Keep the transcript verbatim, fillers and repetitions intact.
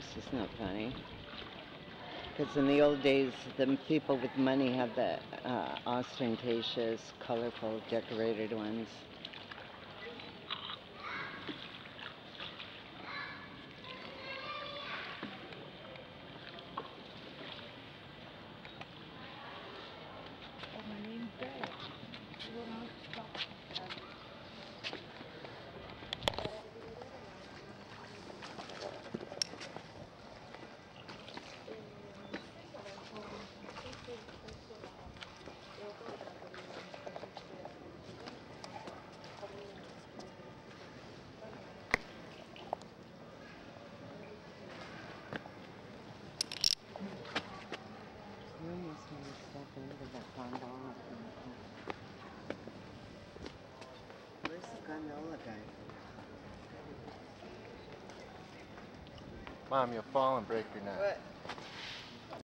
is not funny. Because in the old days, the people with money had the uh, ostentatious, colorful, decorated ones. You almost want to step into that gondola. Where's the gondola guy? Mom, you'll fall and break your neck. What?